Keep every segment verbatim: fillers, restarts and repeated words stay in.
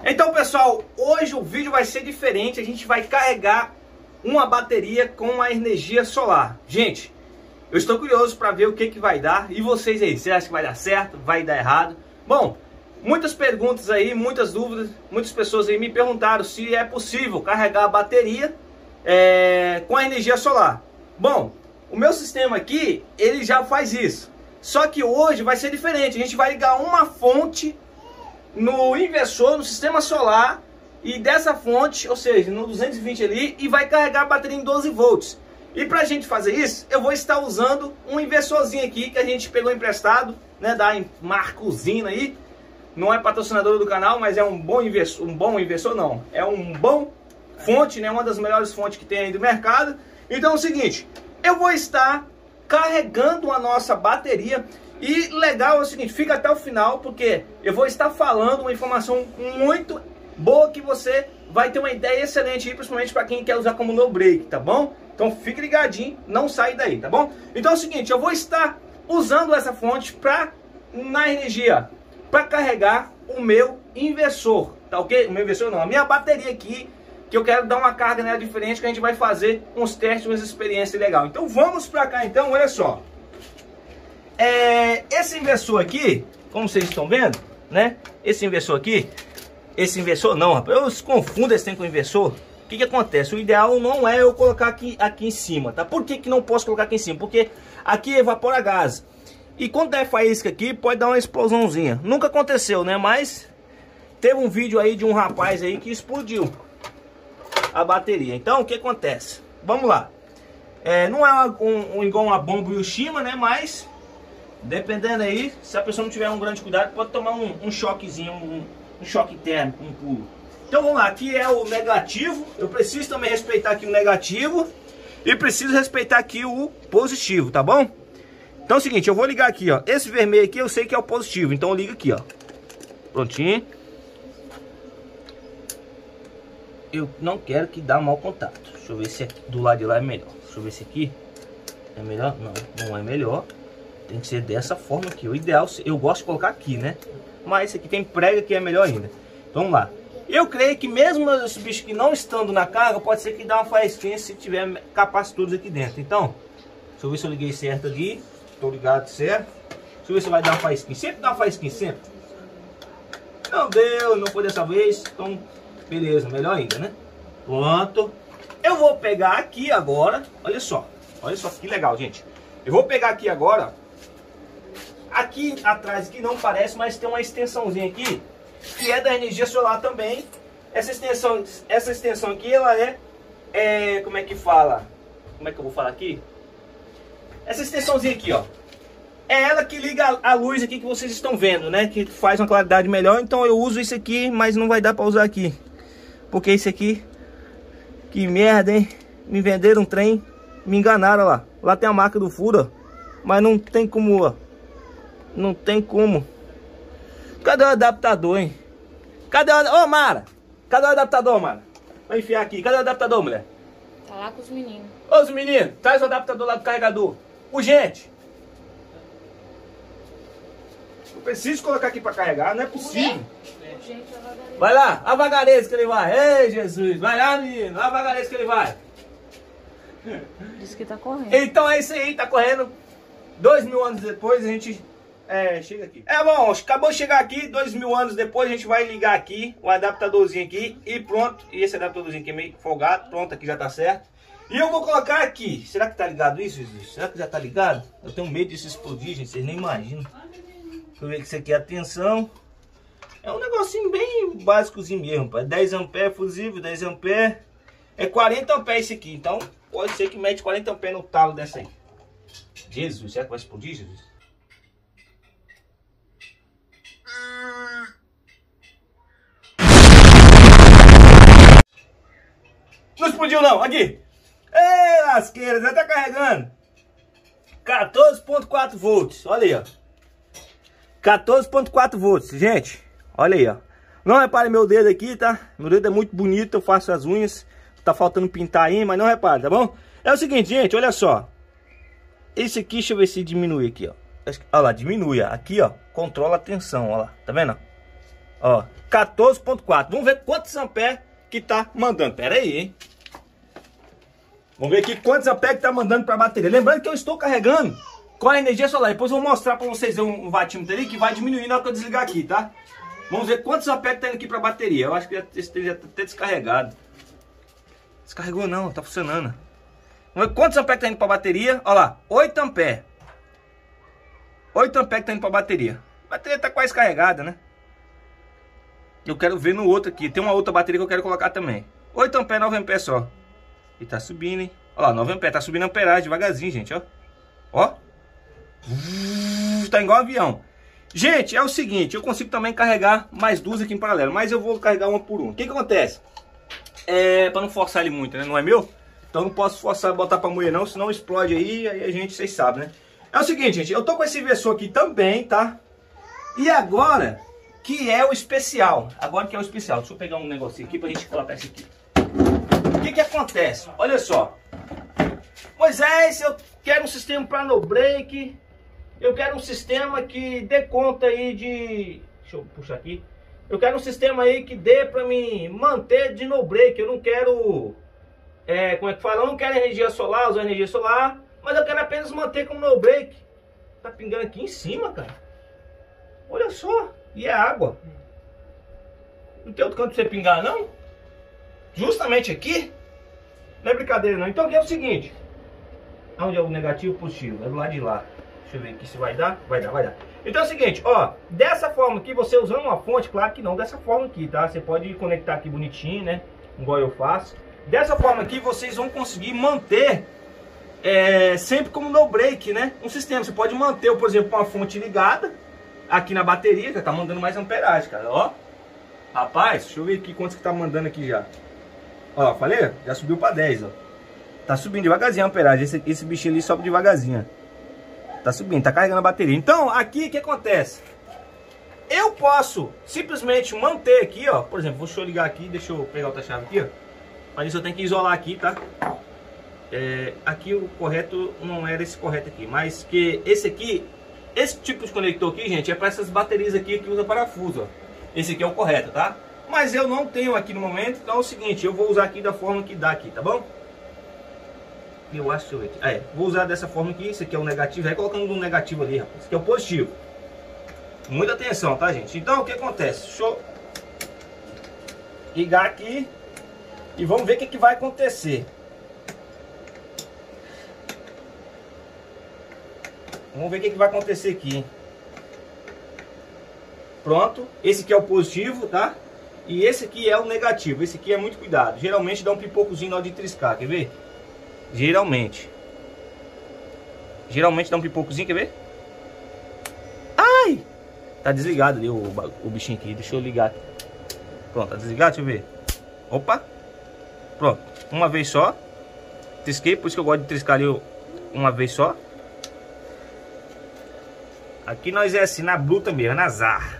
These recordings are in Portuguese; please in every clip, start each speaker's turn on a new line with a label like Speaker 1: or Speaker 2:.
Speaker 1: Então, pessoal, hoje o vídeo vai ser diferente. A gente vai carregar uma bateria com a energia solar. Gente, eu estou curioso para ver o que, que vai dar. E vocês aí, você acha que vai dar certo? Vai dar errado? Bom, muitas perguntas aí, muitas dúvidas. Muitas pessoas aí me perguntaram se é possível carregar a bateria é, com a energia solar. Bom, o meu sistema aqui, ele já faz isso. Só que hoje vai ser diferente. A gente vai ligar uma fonte no inversor, no sistema solar, e dessa fonte, ou seja, no duzentos e vinte ali, e vai carregar a bateria em doze volts. E pra gente fazer isso, eu vou estar usando um inversorzinho aqui que a gente pegou emprestado, né, da marca Usina aí. Não é patrocinador do canal, mas é um bom inversor, um bom inversor não, é um bom fonte, né, uma das melhores fontes que tem aí do mercado. Então é o seguinte, eu vou estar carregando a nossa bateria. E legal é o seguinte, fica até o final, porque eu vou estar falando uma informação muito boa que você vai ter uma ideia excelente aí, principalmente para quem quer usar como no break, tá bom? Então fique ligadinho, não sai daí, tá bom? Então é o seguinte, eu vou estar usando essa fonte para na energia, para carregar o meu inversor, tá ok? O meu inversor não, a minha bateria aqui, que eu quero dar uma carga nela diferente, que a gente vai fazer uns testes, umas experiências legais. Então vamos para cá então, olha só. É, esse inversor aqui, como vocês estão vendo, né? Esse inversor aqui, esse inversor não, rapaz, eu confundo esse tempo com o inversor. O que que acontece? O ideal não é eu colocar aqui, aqui em cima, tá? Por que que não posso colocar aqui em cima? Porque aqui evapora gás. E quando der faísca aqui, pode dar uma explosãozinha. Nunca aconteceu, né? Mas teve um vídeo aí de um rapaz aí que explodiu a bateria. Então, o que acontece? Vamos lá. É, não é um, um, igual uma bomba Hiroshima, né? Mas dependendo aí, se a pessoa não tiver um grande cuidado, pode tomar um, um choquezinho, um, um choque térmico, um pulo. Então vamos lá, aqui é o negativo. Eu preciso também respeitar aqui o negativo e preciso respeitar aqui o positivo, tá bom? Então é o seguinte, eu vou ligar aqui, ó. Esse vermelho aqui eu sei que é o positivo, então eu ligo aqui, ó. Prontinho. Eu não quero que dá mau contato. Deixa eu ver se aqui, do lado de lá é melhor. Deixa eu ver se aqui é melhor. Não, não é melhor. Tem que ser dessa forma aqui. O ideal, eu gosto de colocar aqui, né? Mas esse aqui tem prega que é melhor ainda. Então, vamos lá. Eu creio que mesmo os bichos que não estando na carga, pode ser que dá uma faísquinha se tiver capacitores aqui dentro. Então, deixa eu ver se eu liguei certo aqui. Estou ligado certo. Deixa eu ver se vai dar uma faísquinha. Sempre dá uma faísquinha, sempre. Não deu, não foi dessa vez. Então, beleza, melhor ainda, né? Pronto. Eu vou pegar aqui agora. Olha só. Olha só que legal, gente. Eu vou pegar aqui agora. Aqui atrás, que não parece, mas tem uma extensãozinha aqui, que é da energia solar também. Essa extensão, essa extensão aqui, ela é, é, como é que fala? Como é que eu vou falar aqui? Essa extensãozinha aqui, ó. É ela que liga a luz aqui que vocês estão vendo, né? Que faz uma claridade melhor. Então eu uso isso aqui, mas não vai dar pra usar aqui. Porque esse aqui, que merda, hein? Me venderam um trem, me enganaram lá. Lá tem a marca do furo, ó. Mas não tem como, ó. Não tem como. Cadê o adaptador, hein? Cadê o... Ô, Mara! Cadê o adaptador, Mara? Vai enfiar aqui. Cadê o adaptador, mulher?
Speaker 2: Tá lá com os meninos.
Speaker 1: Ô, os meninos, traz o adaptador lá do carregador. Urgente! Eu preciso colocar aqui pra carregar, não é possível.
Speaker 2: Urgente, a
Speaker 1: vai lá, a vagareza que ele vai. Ei, Jesus, vai lá, menino. A vagareza que ele vai.
Speaker 2: Diz que tá correndo.
Speaker 1: Então é isso aí, tá correndo. Dois mil anos depois a gente... É, chega aqui. É bom, acabou de chegar aqui, dois mil anos depois a gente vai ligar aqui o adaptadorzinho aqui e pronto. E esse adaptadorzinho aqui é meio folgado, pronto, aqui já tá certo. E eu vou colocar aqui, será que tá ligado isso, Jesus? Será que já tá ligado? Eu tenho medo disso explodir, gente, vocês nem imaginam. Deixa eu ver que isso aqui é a tensão. É um negocinho bem básicozinho mesmo, pai. dez amperes fusível, dez amperes. É quarenta amperes esse aqui, então pode ser que mete quarenta amperes no talo dessa aí. Jesus, será que vai explodir, Jesus? Não explodiu não, aqui. Ei, lasqueira, já tá carregando. quatorze ponto quatro volts, olha aí, ó. quatorze ponto quatro volts, gente. Olha aí, ó. Não repare meu dedo aqui, tá? Meu dedo é muito bonito, eu faço as unhas. Tá faltando pintar aí, mas não repare, tá bom? É o seguinte, gente, olha só. Esse aqui, deixa eu ver se diminui aqui, ó. Olha lá, diminui, ó. Aqui, ó, controla a tensão, ó lá. Tá vendo? Ó, quatorze ponto quatro. Vamos ver quantos amperes que tá mandando. Pera aí, hein? Vamos ver aqui quantos amperes que tá mandando para a bateria. Lembrando que eu estou carregando com a energia solar. Depois eu vou mostrar para vocês um, um watímetro ali que vai diminuir na hora que eu desligar aqui, tá? Vamos ver quantos amperes tá indo aqui para a bateria. Eu acho que esse já tá até descarregado. Descarregou não, tá funcionando. Vamos ver quantos amperes tá indo para a bateria. Olha lá, oito amperes. oito amperes tá indo para a bateria. A bateria tá quase carregada, né? Eu quero ver no outro aqui. Tem uma outra bateria que eu quero colocar também. oito amperes, nove amperes só. E tá subindo, hein? Olha lá, nove amperes. Tá subindo a amperagem devagarzinho, gente, ó. Ó. Tá igual um avião. Gente, é o seguinte. Eu consigo também carregar mais duas aqui em paralelo. Mas eu vou carregar uma por uma. O que que acontece? É... Pra não forçar ele muito, né? Não é meu? Então não posso forçar botar pra moer não. Senão explode aí. Aí a gente, vocês sabem, né? É o seguinte, gente. Eu tô com esse inversor aqui também, tá? E agora... que é o especial. Agora que é o especial. Deixa eu pegar um negocinho aqui pra gente colocar isso aqui. O que que acontece? Olha só. Moisés, eu quero um sistema para no break. Eu quero um sistema que dê conta aí de... Deixa eu puxar aqui. Eu quero um sistema aí que dê para me manter de no break. Eu não quero... É, como é que fala? Eu não quero energia solar, usar energia solar. Mas eu quero apenas manter como no break. Tá pingando aqui em cima, cara. Olha só. E é água. Não tem outro canto pra você pingar, não? Justamente aqui? Não é brincadeira, não. Então aqui é o seguinte. Onde é o negativo e o positivo? É do lado de lá. Deixa eu ver aqui se vai dar. Vai dar, vai dar. Então é o seguinte, ó. Dessa forma aqui, você usando uma fonte, claro que não dessa forma aqui, tá? Você pode conectar aqui bonitinho, né? Igual eu faço. Dessa forma aqui, vocês vão conseguir manter... É, sempre como no break, né? Um sistema. Você pode manter, por exemplo, uma fonte ligada aqui na bateria, que tá mandando mais amperagem, cara, ó. Rapaz, deixa eu ver aqui quantos que tá mandando aqui já. Ó, falei? Já subiu pra dez, ó. Tá subindo devagarzinho a amperagem. Esse, esse bichinho ali sobe devagarzinho. Tá subindo, tá carregando a bateria. Então, aqui, o que acontece? Eu posso simplesmente manter aqui, ó. Por exemplo, deixa eu ligar aqui, deixa eu pegar outra chave aqui, ó. Mas isso eu tenho que isolar aqui, tá? É, aqui o correto não era esse correto aqui, mas que esse aqui... Esse tipo de conector aqui, gente, é para essas baterias aqui que usa parafuso, ó. Esse aqui é o correto, tá? Mas eu não tenho aqui no momento, então é o seguinte, eu vou usar aqui da forma que dá aqui, tá bom? Eu acho que eu... Ah, é, vou usar dessa forma aqui, esse aqui é o negativo, vai colocando um negativo ali, rapaz. Esse aqui é o positivo. Muita atenção, tá, gente? Então, o que acontece? Deixa eu ligar aqui e vamos ver o que, que vai acontecer. Vamos ver o que, que vai acontecer aqui. Pronto. Esse aqui é o positivo, tá? E esse aqui é o negativo. Esse aqui é muito cuidado. Geralmente dá um pipocozinho na hora de triscar. Quer ver? Geralmente. Geralmente dá um pipocozinho. Quer ver? Ai! Tá desligado ali o, o bichinho aqui. Deixa eu ligar. Pronto, tá desligado? Deixa eu ver. Opa! Pronto. Uma vez só. Trisquei. Por isso que eu gosto de triscar ali uma vez só. Aqui nós é assim, na bruta mesmo, na azar.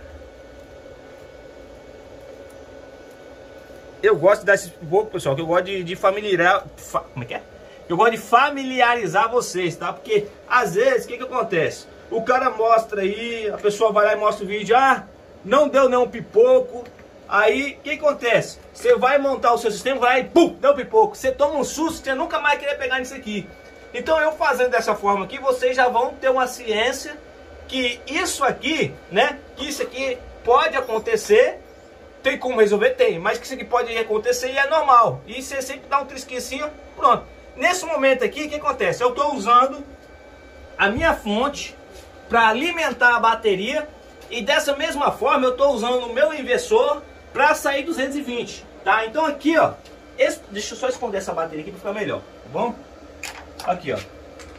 Speaker 1: Eu gosto de dar esse pouco, pessoal, que eu gosto de, de familiarizar... Fa, como é que é? Eu gosto de familiarizar vocês, tá? Porque, às vezes, o que que acontece? O cara mostra aí, a pessoa vai lá e mostra o vídeo, ah, não deu nenhum pipoco. Aí, o que que acontece? Você vai montar o seu sistema, vai lá e pum, deu pipoco. Você toma um susto, você nunca mais querer pegar nisso aqui. Então, eu fazendo dessa forma aqui, vocês já vão ter uma ciência... que isso aqui, né, que isso aqui pode acontecer, tem como resolver? Tem, mas que isso aqui pode acontecer e é normal. E você sempre dá um trisquinho assim, ó, pronto. Nesse momento aqui, o que acontece? Eu estou usando a minha fonte para alimentar a bateria e dessa mesma forma eu estou usando o meu inversor para sair duzentos e vinte, tá? Então aqui, ó, esse, deixa eu só esconder essa bateria aqui para ficar melhor, tá bom? Aqui, ó.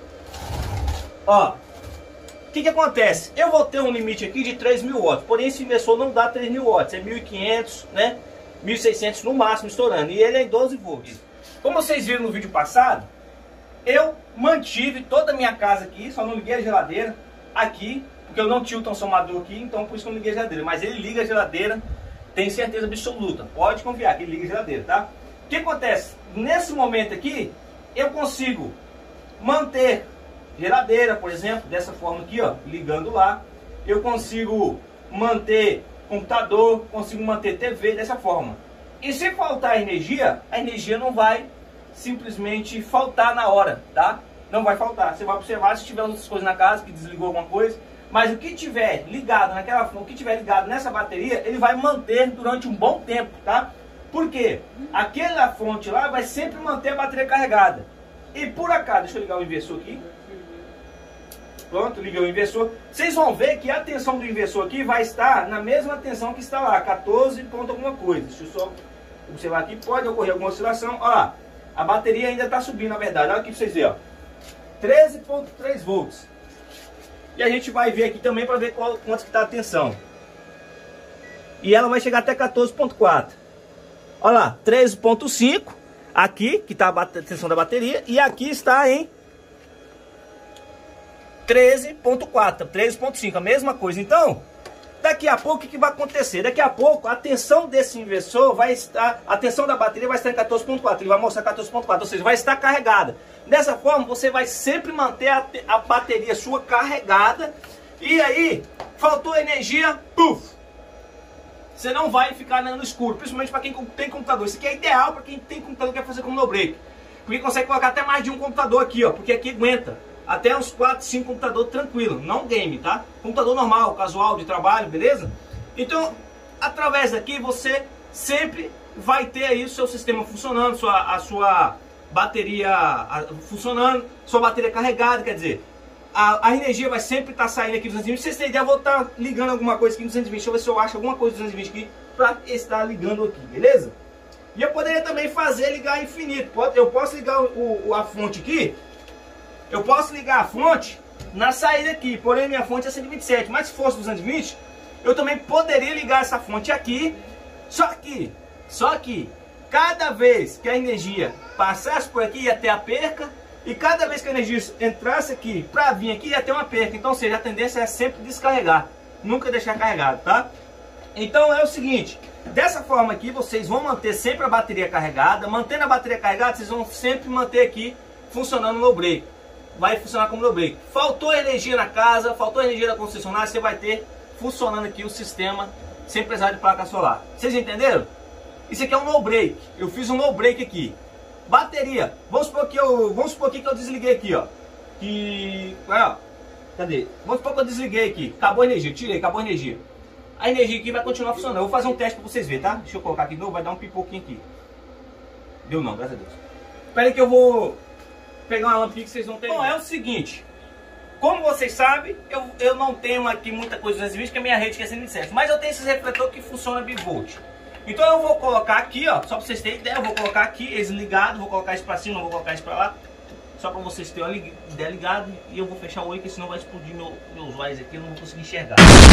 Speaker 1: Ó. O que que acontece? Eu vou ter um limite aqui de três mil watts, porém esse inversor não dá três mil watts, é mil e quinhentos, né? mil e seiscentos no máximo estourando, e ele é em doze volts. Como vocês viram no vídeo passado, eu mantive toda a minha casa aqui, só não liguei a geladeira aqui, porque eu não tinha o transformador aqui, então por isso que eu não liguei a geladeira. Mas ele liga a geladeira, tenho certeza absoluta, pode confiar que ele liga a geladeira, tá? O que acontece? Nesse momento aqui, eu consigo manter geladeira, por exemplo, dessa forma aqui, ó, ligando lá. Eu consigo manter computador, consigo manter T V dessa forma. E se faltar energia, a energia não vai simplesmente faltar na hora, tá? Não vai faltar. Você vai observar se tiver outras coisas na casa, que desligou alguma coisa, mas o que tiver ligado naquela, o que tiver ligado nessa bateria, ele vai manter durante um bom tempo, tá? Por quê? Aquela fonte lá vai sempre manter a bateria carregada. E por acaso, deixa eu ligar o inversor aqui. Pronto, liguei o inversor. Vocês vão ver que a tensão do inversor aqui vai estar na mesma tensão que está lá, quatorze ponto alguma coisa. Deixa eu só observar aqui, pode ocorrer alguma oscilação. Olha lá, a bateria ainda está subindo, na verdade. Olha aqui para vocês verem, ó. treze ponto três volts. E a gente vai ver aqui também para ver qual, quanto que está a tensão. E ela vai chegar até quatorze ponto quatro. Olha lá, treze ponto cinco. Aqui, que está a tensão da bateria. E aqui está em treze ponto quatro, treze ponto cinco, a mesma coisa. Então, daqui a pouco o que vai acontecer? Daqui a pouco a tensão desse inversor vai estar, a tensão da bateria vai estar em quatorze ponto quatro, ele vai mostrar quatorze ponto quatro, ou seja, vai estar carregada. Dessa forma, você vai sempre manter a, a bateria sua carregada. E aí, faltou energia, puf! Você não vai ficar no escuro, principalmente para quem tem computador. Isso aqui é ideal para quem tem computador e quer fazer como no break. Porque consegue colocar até mais de um computador aqui, ó, porque aqui aguenta até uns quatro, cinco computadores tranquilo, não game, tá? Computador normal, casual, de trabalho, beleza? Então, através daqui você sempre vai ter aí o seu sistema funcionando, sua, a sua bateria a, funcionando, sua bateria carregada, quer dizer, a, a energia vai sempre estar tá saindo aqui dos duzentos e vinte. Se vocês têm ideia, eu vou estar tá ligando alguma coisa aqui no duzentos e vinte, deixa eu ver se eu acho alguma coisa do duzentos e vinte aqui para estar ligando aqui, beleza? E eu poderia também fazer ligar infinito, eu posso ligar o, o, a fonte aqui. Eu posso ligar a fonte na saída aqui, porém minha fonte é cento e vinte e sete, mas se fosse duzentos e vinte, eu também poderia ligar essa fonte aqui, só que, só que, cada vez que a energia passasse por aqui ia ter a perca, e cada vez que a energia entrasse aqui, para vir aqui ia ter uma perca, então ou seja, a tendência é sempre descarregar, nunca deixar carregado, tá? Então é o seguinte, dessa forma aqui vocês vão manter sempre a bateria carregada, mantendo a bateria carregada, vocês vão sempre manter aqui funcionando no break. Vai funcionar como no break. Faltou energia na casa, faltou energia da concessionária, você vai ter funcionando aqui o sistema sem precisar de placa solar. Vocês entenderam? Isso aqui é um no break. Eu fiz um no break aqui. Bateria. Vamos supor que eu, vamos supor aqui que eu desliguei aqui, ó. Que, ó, cadê? Vamos supor que eu desliguei aqui. Acabou a energia, tirei, acabou a energia. A energia aqui vai continuar funcionando. Eu vou fazer um teste para vocês verem, tá? Deixa eu colocar aqui de novo, vai dar um pipoquinho aqui. Deu não, graças a Deus. Espera aí que eu vou pegar uma lâmpada que vocês vão ter. Bom, é o seguinte, como vocês sabem, eu, eu não tenho aqui muita coisa duzentos e vinte, porque a minha rede que é cento e vinte e sete, mas eu tenho esses refletores que funcionam bivolt. Então eu vou colocar aqui, ó, só para vocês terem ideia, eu vou colocar aqui eles ligados, vou colocar isso para cima, não vou colocar isso para lá, só para vocês terem uma ideia ligado, e eu vou fechar o olho, porque senão vai explodir meu, meus olhos aqui, eu não vou conseguir enxergar.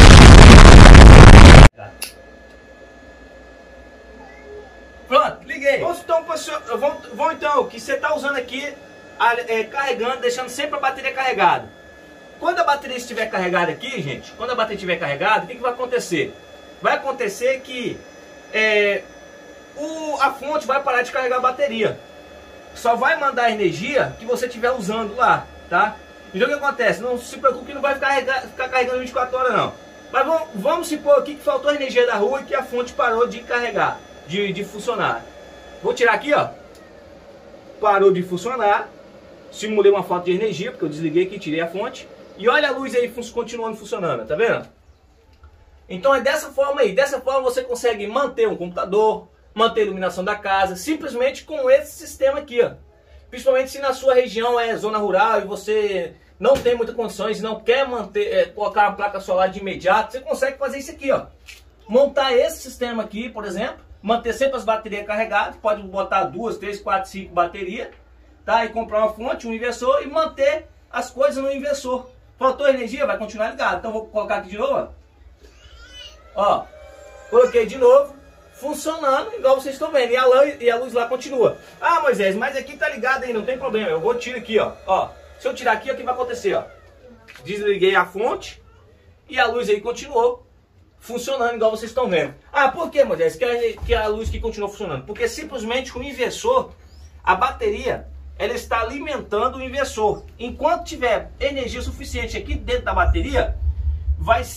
Speaker 1: Pronto, liguei. Vamos então, vamos, vamos então, que você está usando aqui, É, carregando, deixando sempre a bateria carregada. Quando a bateria estiver carregada aqui, gente, quando a bateria estiver carregada, o que, que vai acontecer? Vai acontecer que é, o, a fonte vai parar de carregar a bateria. Só vai mandar a energia que você estiver usando lá, tá? Então o que acontece? Não se preocupe que não vai ficar, ficar carregando vinte e quatro horas não. Mas vamos, vamos supor aqui que faltou a energia da rua e que a fonte parou de carregar, de, de funcionar. Vou tirar aqui, ó. Parou de funcionar. Simulei uma falta de energia, porque eu desliguei aqui, tirei a fonte. E olha a luz aí continuando funcionando, tá vendo? Então é dessa forma aí. Dessa forma você consegue manter um computador, manter a iluminação da casa, simplesmente com esse sistema aqui, ó. Principalmente se na sua região é zona rural e você não tem muitas condições e não quer manter, é, colocar uma placa solar de imediato, você consegue fazer isso aqui, ó. Montar esse sistema aqui, por exemplo, manter sempre as baterias carregadas, pode botar duas, três, quatro, cinco baterias, tá? E comprar uma fonte, um inversor e manter as coisas no inversor. Faltou energia, vai continuar ligado. Então vou colocar aqui de novo, ó. Ó, coloquei de novo, funcionando, igual vocês estão vendo. E a, luz, e a luz lá continua. Ah, Moisés, mas aqui tá ligado aí, não tem problema. Eu vou tirar aqui, ó. Ó, se eu tirar aqui, o que vai acontecer, ó? Desliguei a fonte e a luz aí continuou funcionando, igual vocês estão vendo. Ah, por que, Moisés, que a, que a luz que continuou funcionando? Porque simplesmente o inversor, a bateria, ela está alimentando o inversor. Enquanto tiver energia suficiente aqui dentro da bateria, vai ser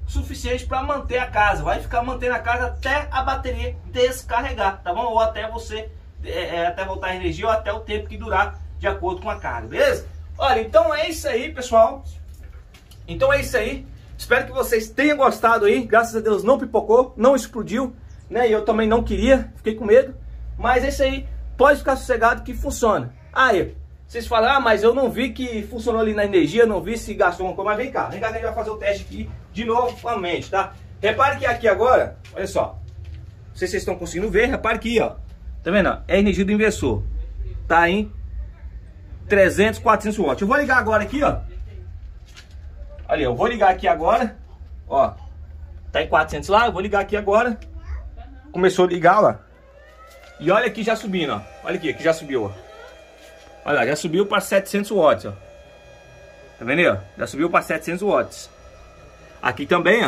Speaker 1: suficiente para manter a casa. Vai ficar mantendo a casa até a bateria descarregar, tá bom? Ou até você, é, é, até voltar a energia, ou até o tempo que durar de acordo com a carga, beleza? Olha, então é isso aí, pessoal. Então é isso aí. Espero que vocês tenham gostado aí. Graças a Deus não pipocou, não explodiu, né? E eu também não queria, fiquei com medo. Mas é isso aí. Pode ficar sossegado que funciona. Aí, vocês falam, ah, mas eu não vi que funcionou ali na energia, não vi se gastou uma coisa. Mas vem cá, vem cá que a gente vai fazer o teste aqui de novo com a mente, tá? Repare que aqui agora, olha só. Não sei se vocês estão conseguindo ver, repare que, ó. Tá vendo? É a energia do inversor. Tá em trezentos, quatrocentos watts. Eu vou ligar agora aqui, ó. Olha, eu vou ligar aqui agora. Ó, tá em quatrocentos lá, eu vou ligar aqui agora. Começou a ligar, ó. E olha aqui já subindo, ó. Olha aqui, aqui já subiu, ó. Olha lá, já subiu para setecentos watts, ó. Tá vendo aí, ó? Já subiu para setecentos watts. Aqui também, ó.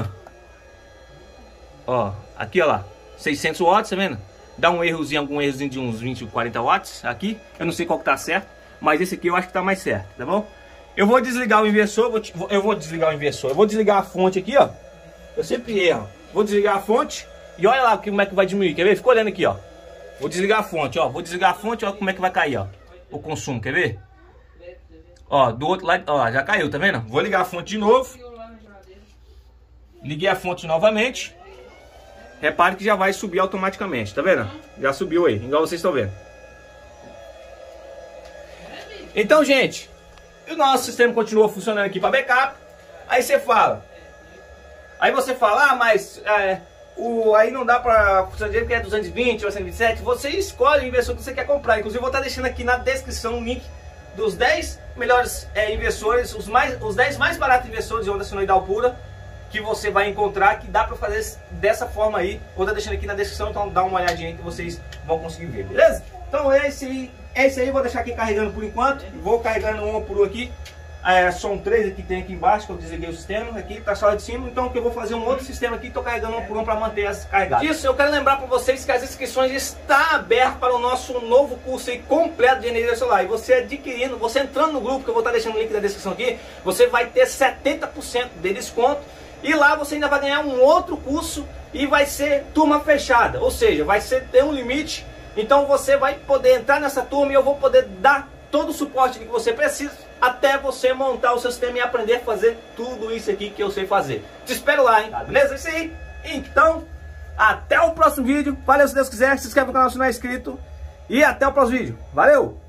Speaker 1: Ó, aqui, ó lá. seiscentos watts, tá vendo? Dá um errozinho, algum errozinho de uns vinte, quarenta watts aqui. Eu não sei qual que tá certo, mas esse aqui eu acho que tá mais certo, tá bom? Eu vou desligar o inversor, vou, eu vou desligar o inversor. Eu vou desligar a fonte aqui, ó. Eu sempre erro. Vou desligar a fonte e olha lá como é que vai diminuir. Quer ver? Ficou olhando aqui, ó. Vou desligar a fonte, ó. Vou desligar a fonte, ó, como é que vai cair, ó. O consumo, quer ver? Ó, do outro lado, ó, já caiu, tá vendo? Vou ligar a fonte de novo. Liguei a fonte novamente. Repare que já vai subir automaticamente, tá vendo? Já subiu aí, igual vocês estão vendo. Então, gente, o nosso sistema continua funcionando aqui para backup. Aí você fala. Aí você fala, ah, mas é, o, aí não dá para funcionar direito porque é duzentos e vinte ou cento e vinte e sete. Você escolhe o inversor que você quer comprar. Inclusive, eu vou estar deixando aqui na descrição o link dos dez melhores é, inversores, os, mais, os dez mais baratos inversores de onda senoidal pura que você vai encontrar, que dá para fazer dessa forma aí. Vou estar deixando aqui na descrição, então dá uma olhadinha aí que vocês vão conseguir ver, beleza? Então é esse, é esse aí, vou deixar aqui carregando por enquanto. Vou carregando um por um aqui. É, são três aqui que tem aqui embaixo, que eu desliguei o sistema, aqui tá só de cima, então que eu vou fazer um outro sistema aqui, tô carregando um por um para manter as carregadas. Isso, eu quero lembrar para vocês que as inscrições estão abertas para o nosso novo curso aí completo de energia solar. E você adquirindo, você entrando no grupo, que eu vou estar deixando o link na descrição aqui, você vai ter setenta por cento de desconto. E lá você ainda vai ganhar um outro curso e vai ser turma fechada, ou seja, vai ser, ter um limite. Então você vai poder entrar nessa turma e eu vou poder dar todo o suporte que você precisa até você montar o seu sistema e aprender a fazer tudo isso aqui que eu sei fazer. Te espero lá, hein? Beleza? É isso aí. Então, até o próximo vídeo. Valeu, se Deus quiser. Se inscreve no canal se não é inscrito. E até o próximo vídeo. Valeu!